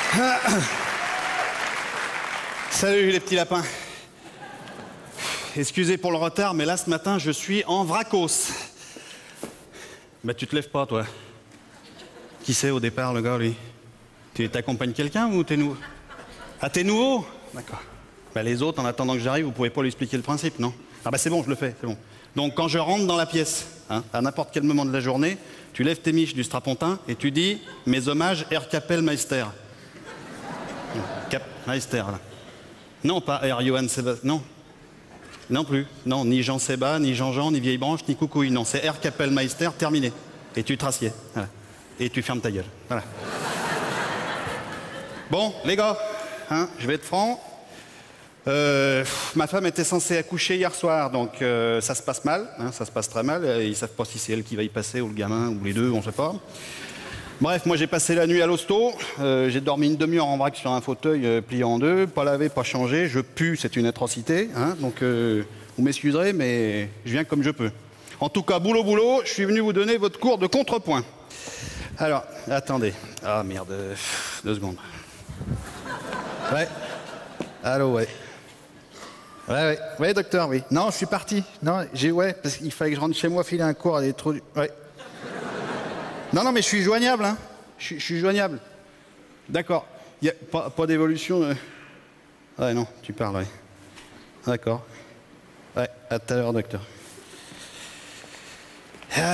Salut les petits lapins. Excusez pour le retard, mais là ce matin je suis en vracos. Bah tu te lèves pas toi. Qui c'est au départ le gars lui? Tu t'accompagnes quelqu'un ou t'es nouveau? Ah t'es nouveau? D'accord. Bah les autres en attendant que j'arrive vous pouvez pas lui expliquer le principe, non? Ah bah c'est bon, je le fais, c'est bon. Donc quand je rentre dans la pièce, hein, à n'importe quel moment de la journée, tu lèves tes miches du strapontin et tu dis mes hommages Herr Kapellmeister. Kapellmeister là. Non, pas Herr Johann Sébastien, non. Non plus. Non, ni Jean Séba, ni Jean-Jean, ni Vieille Branche, ni Coucouille. Non, c'est Herr Kapellmeister, terminé. Et tu te rassieds. Voilà. Et tu fermes ta gueule. Voilà. Bon, les gars, hein, je vais être franc. Ma femme était censée accoucher hier soir, donc ça se passe mal, hein, ça se passe très mal. Ils savent pas si c'est elle qui va y passer ou le gamin ou les deux, on sait pas. Bref, moi j'ai passé la nuit à l'hosto, j'ai dormi une demi-heure en vrac sur un fauteuil plié en deux, pas lavé, pas changé, je pue, c'est une atrocité, hein, donc vous m'excuserez, mais je viens comme je peux. En tout cas, boulot, boulot, je suis venu vous donner votre cours de contrepoint. Alors, attendez, ah merde, 2 secondes. Ouais, allô, ouais. Ouais, docteur, oui. Non, je suis parti. Non, ouais, parce qu'il fallait que je rentre chez moi, filer un cours à des trous. Ouais. Non, mais je suis joignable, hein. Je suis joignable. D'accord. Il n'y a pas d'évolution. Ouais, non, tu parles, ouais. D'accord. Ouais, à tout à l'heure, docteur. Ah.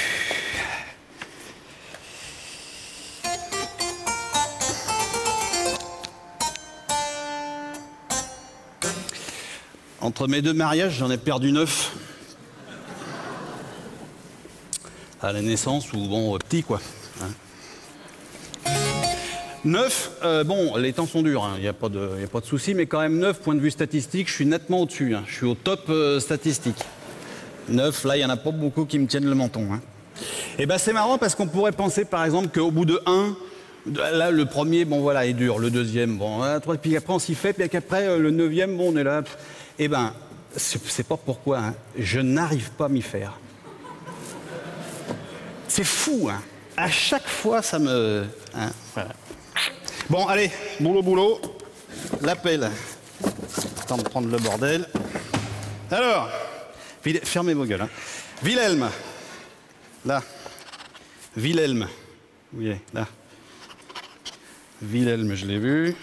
Entre mes 2 mariages, j'en ai perdu 9. À la naissance, ou bon, petit, quoi. Hein. 9, bon, les temps sont durs, il n'y a pas de souci, mais quand même 9, point de vue statistique, je suis nettement au-dessus. Hein. Je suis au top statistique. 9, là, il n'y en a pas beaucoup qui me tiennent le menton. Hein. Et ben c'est marrant parce qu'on pourrait penser, par exemple, qu'au bout de 1, là, le premier, bon, voilà, est dur. Le deuxième, bon, puis après, on s'y fait, puis après, le 9e, bon, on est là. Eh ben, c'est pas pourquoi, hein. Je n'arrive pas à m'y faire. C'est fou, hein. À chaque fois, ça me... Hein, voilà. Bon, allez, boulot, l'appel. Temps de prendre le bordel. Alors, fermez vos gueules. Hein. Wilhelm. Là. Wilhelm. Oui, là. Wilhelm, je l'ai vu.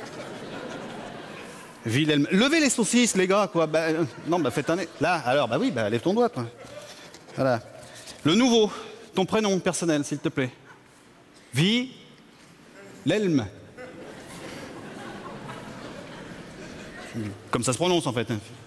Wilhelm. Levez les saucisses, les gars, quoi. Bah, non, bah faites un... Là, alors, bah oui, bah lève ton doigt, toi. Voilà. Le nouveau. Ton prénom personnel, s'il te plaît. Wilhelm. Comme ça se prononce, en fait.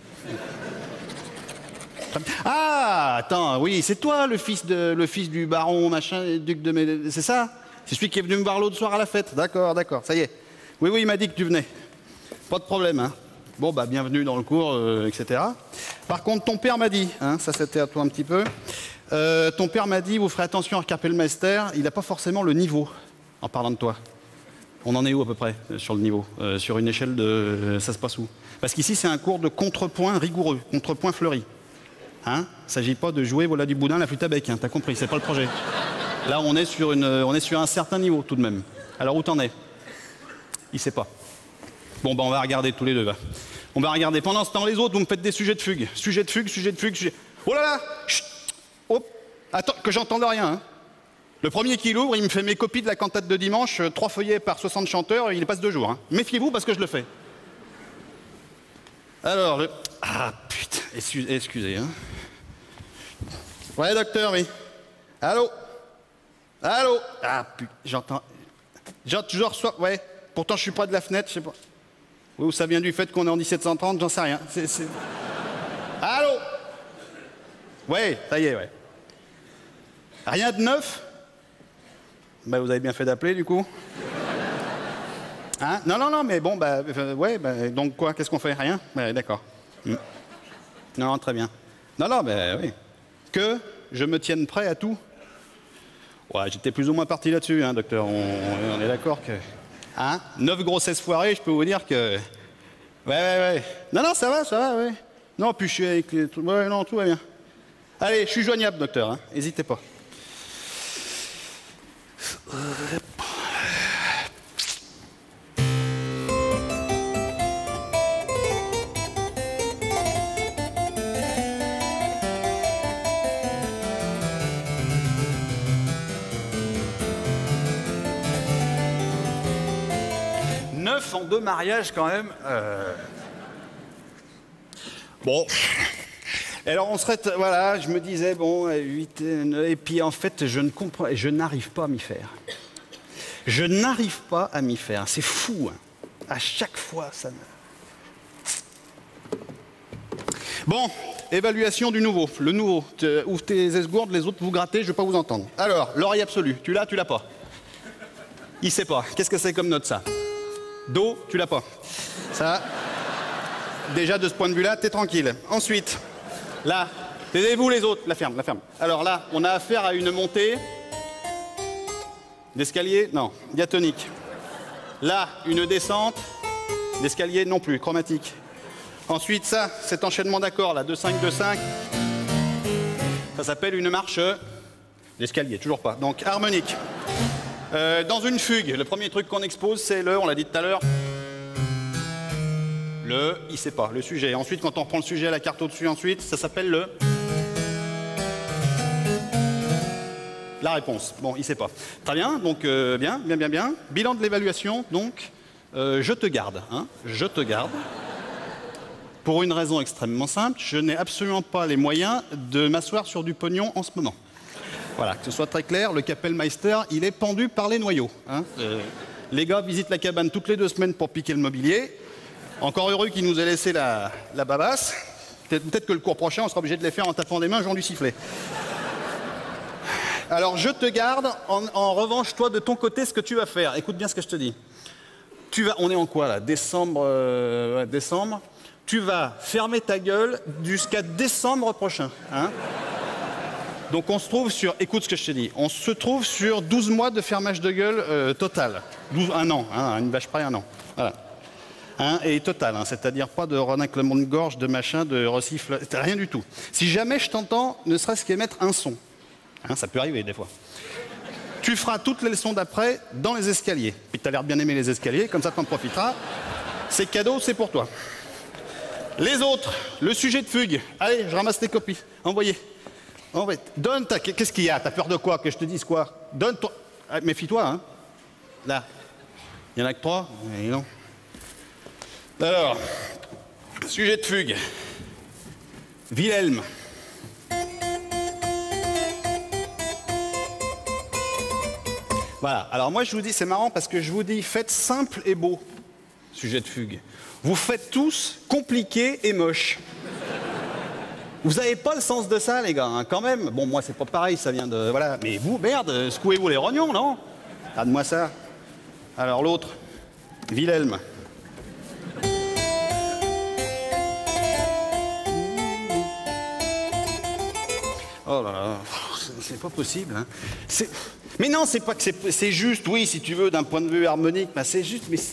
Ah, attends, oui, c'est toi, le fils du baron, machin, duc de Médée. C'est ça? C'est celui qui est venu me voir l'autre soir à la fête. D'accord, ça y est. Oui, il m'a dit que tu venais. Pas de problème, hein. Bon, bah, bienvenue dans le cours, etc. Par contre, ton père m'a dit, hein, ça c'était à toi un petit peu, ton père m'a dit, vous ferez attention à Kapellmeister, il n'a pas forcément le niveau, en parlant de toi. On en est où à peu près, sur le niveau? Sur une échelle de... ça se passe où? Parce qu'ici, c'est un cours de contrepoint rigoureux, contrepoint fleuri. Hein? Il ne s'agit pas de jouer, voilà, du boudin, la flûte à bec, hein, t'as compris, c'est pas le projet. Là, on est sur un certain niveau, tout de même. Alors, où t'en es? Il sait pas. Bon, bah, on va regarder tous les deux, va. On va regarder. Pendant ce temps, les autres, vous me faites des sujets de fugue. Sujet de fugue. Oh là là! Chut! Hop! Attends, que j'entende rien, hein. Le premier qui l'ouvre, il me fait mes copies de la cantate de dimanche, 3 feuillets par 60 chanteurs, il passe 2 jours. Hein. Méfiez-vous parce que je le fais. Alors, ah, putain, excusez, hein. Ouais, docteur, oui. Allô? Ah, putain, j'entends... Je reçois... Ouais, pourtant je suis pas de la fenêtre, je sais pas. Ou ça vient du fait qu'on est en 1730, j'en sais rien. Allô? Ouais, ça y est, ouais. Rien de neuf? Bah, vous avez bien fait d'appeler, du coup. Hein? Non, mais bon, bah, ouais, bah, donc quoi, qu'est-ce qu'on fait? Rien? Ouais, d'accord. Non, très bien. Non, bah, oui. Que je me tienne prêt à tout? Ouais, j'étais plus ou moins parti là-dessus, hein, docteur. On est d'accord que... Hein? 9 grossesses foirées, je peux vous dire que... Ouais. Non, ça va, ouais. Non, puis je suis avec... Ouais, non, tout va bien. Allez, je suis joignable, docteur, hein. N'hésitez pas. 9 en 2 mariages quand même. Bon. Et alors on serait, voilà, je me disais, bon, 8, 9, et puis en fait, je ne comprends, je n'arrive pas à m'y faire. Je n'arrive pas à m'y faire. C'est fou, hein. À chaque fois, ça me... Bon, évaluation du nouveau. Le nouveau, ouvre tes esgourdes, les autres vous grattez, je ne vais pas vous entendre. Alors, l'oreille absolue, tu l'as pas. Il sait pas. Qu'est-ce que c'est comme note, ça? Do, tu l'as pas. Ça, déjà de ce point de vue-là, t'es tranquille. Ensuite, là, taisez-vous les autres. La ferme, la ferme. Alors là, on a affaire à une montée d'escalier, non, diatonique. Là, une descente d'escalier, non plus, chromatique. Ensuite, ça, cet enchaînement d'accords, là, 2-5, 2-5, ça s'appelle une marche d'escalier, toujours pas. Donc, harmonique. Dans une fugue, le premier truc qu'on expose, c'est le, on l'a dit tout à l'heure, le, il sait pas, le sujet. Ensuite, quand on reprend le sujet à la carte au-dessus, ensuite, ça s'appelle le... La réponse. Bon, il sait pas. Très bien, donc bien. Bilan de l'évaluation, donc, je te garde, hein, je te garde. Pour une raison extrêmement simple, je n'ai absolument pas les moyens de m'asseoir sur du pognon en ce moment. Voilà, que ce soit très clair, le Kapellmeister, il est pendu par les noyaux. Hein. Les gars visitent la cabane toutes les 2 semaines pour piquer le mobilier. Encore heureux qu'il nous ait laissé la babasse. Peut-être que le cours prochain, on sera obligé de les faire en tapant des mains, Jean du sifflet. Alors, je te garde. En revanche, toi, de ton côté, ce que tu vas faire, écoute bien ce que je te dis. On est en quoi, là? Décembre, décembre. Tu vas fermer ta gueule jusqu'à décembre prochain. Hein. Donc on se trouve sur, écoute ce que je te dis, on se trouve sur 12 mois de fermage de gueule total. 1 an, hein, une vache près, 1 an. Voilà. Hein, et total, hein, c'est-à-dire pas de renaclement de gorge, de machin, de recifle, rien du tout. Si jamais je t'entends, ne serait-ce qu'émettre un son, hein, ça peut arriver des fois. Tu feras toutes les leçons d'après dans les escaliers. Puis tu as l'air de bien aimer les escaliers, comme ça t'en profiteras. C'est cadeau, c'est pour toi. Les autres, le sujet de fugue. Allez, je ramasse tes copies. Envoyez. Donne ta... Qu'est-ce qu'il y a? T'as peur de quoi? Que je te dise quoi? Donne toi. Ah, méfie-toi, hein. Là. Il y en a que 3? Et non. Alors, sujet de fugue. Wilhelm. Voilà. Alors moi, je vous dis, c'est marrant parce que je vous dis, faites simple et beau. Sujet de fugue. Vous faites tous compliqué et moche. Vous n'avez pas le sens de ça, les gars, hein, quand même. Bon, moi, c'est pas pareil, ça vient de... Voilà. Mais vous, merde, secouez-vous les rognons, non? Donne-moi ça. Alors, l'autre. Wilhelm. Oh là là, c'est pas possible, hein. Mais non, c'est pas que c'est juste, oui, si tu veux, d'un point de vue harmonique, bah, c'est juste, mais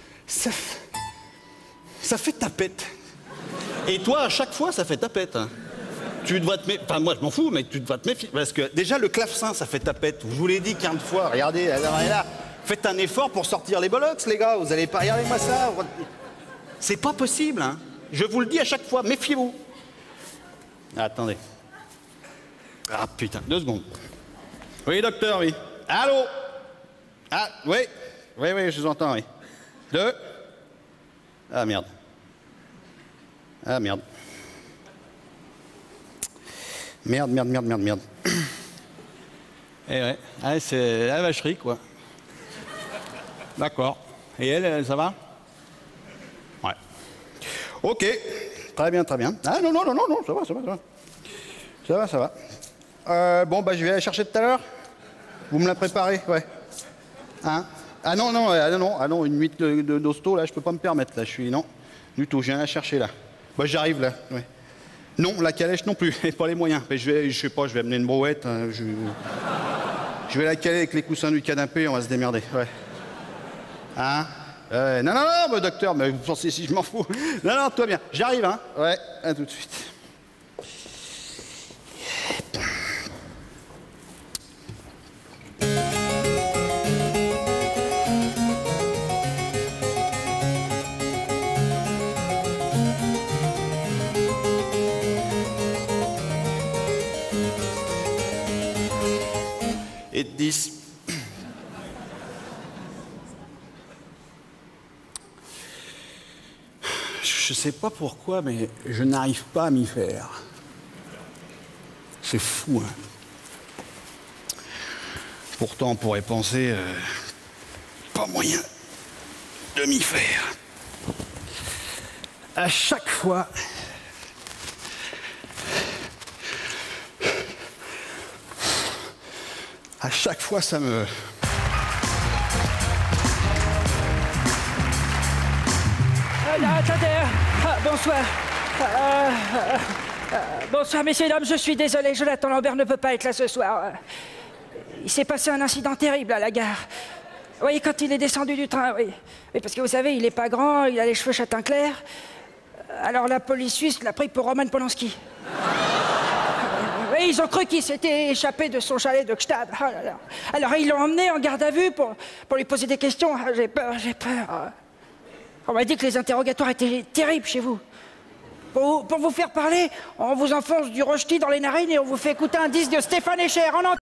ça fait tapette. Et toi, à chaque fois, ça fait tapette. Hein. Tu dois te méfier. Enfin, moi, je m'en fous, mais tu dois te méfier. Parce que déjà, le clavecin, ça fait tapette. Je vous l'ai dit 15 fois. Regardez, elle est là. Faites un effort pour sortir les bollocks, les gars. Vous allez pas regarder moi ça. C'est pas possible, hein. Je vous le dis à chaque fois. Méfiez-vous. Attendez. Ah, putain. 2 secondes. Oui, docteur, oui. Allô? Ah, oui. Oui, je vous entends, oui. 2. Ah, merde. Ah, merde. Merde. Eh ouais, ah, c'est la vacherie, quoi. D'accord. Et elle, ça va? Ouais. Ok. Très bien. Ah, non, ça va. Ça va. Bon, bah, je vais aller chercher tout à l'heure. Vous me la préparez, ouais. Hein? Ah non, une nuit d'hosto, là, je peux pas me permettre, là, non, du tout, je viens la chercher, là. Bah, j'arrive, là, ouais. Non, la calèche non plus, et pas les moyens. Mais je sais pas, je vais amener une brouette, hein, je vais la caler avec les coussins du canapé, on va se démerder, ouais. Hein? Non, bah, docteur, mais vous pensez si je m'en fous? Non, toi bien, j'arrive, hein. Ouais, à tout de suite. Et 10. je sais pas pourquoi, mais je n'arrive pas à m'y faire. C'est fou, hein. Pourtant, on pourrait penser... pas moyen de m'y faire. À chaque fois... À chaque fois, ça me... Attendez, bonsoir. Bonsoir, messieurs, dames, je suis désolé, Jonathan Lambert ne peut pas être là ce soir. Il s'est passé un incident terrible à la gare. Oui, quand il est descendu du train, oui. Oui, parce que vous savez, il n'est pas grand, il a les cheveux châtain clair. Alors la police suisse l'a pris pour Roman Polanski. Oui, ils ont cru qu'il s'était échappé de son chalet de Gstaad. Oh là là. Alors ils l'ont emmené en garde à vue pour lui poser des questions. J'ai peur. On m'a dit que les interrogatoires étaient terribles chez vous. Pour vous faire parler, on vous enfonce du rochti dans les narines et on vous fait écouter un disque de Stéphane Echer.